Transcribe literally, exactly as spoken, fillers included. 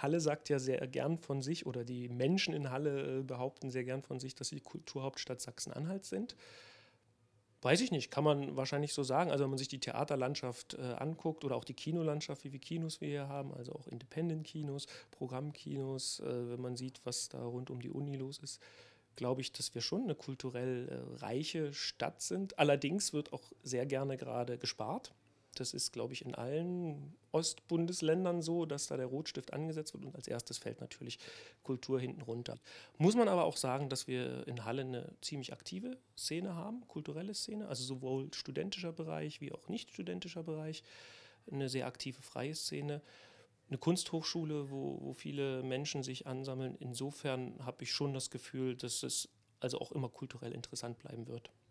Halle sagt ja sehr gern von sich, oder die Menschen in Halle äh, behaupten sehr gern von sich, dass sie die Kulturhauptstadt Sachsen-Anhalt sind. Weiß ich nicht, kann man wahrscheinlich so sagen. Also wenn man sich die Theaterlandschaft äh, anguckt oder auch die Kinolandschaft, wie viele Kinos wir hier haben, also auch Independent-Kinos, Programmkinos, äh, wenn man sieht, was da rund um die Uni los ist, glaube ich, dass wir schon eine kulturell äh, reiche Stadt sind. Allerdings wird auch sehr gerne gerade gespart. Das ist, glaube ich, in allen Ostbundesländern so, dass da der Rotstift angesetzt wird und als erstes fällt natürlich Kultur hinten runter. Muss man aber auch sagen, dass wir in Halle eine ziemlich aktive Szene haben, kulturelle Szene, also sowohl studentischer Bereich wie auch nicht studentischer Bereich, eine sehr aktive freie Szene, eine Kunsthochschule, wo, wo viele Menschen sich ansammeln. Insofern habe ich schon das Gefühl, dass es also auch immer kulturell interessant bleiben wird.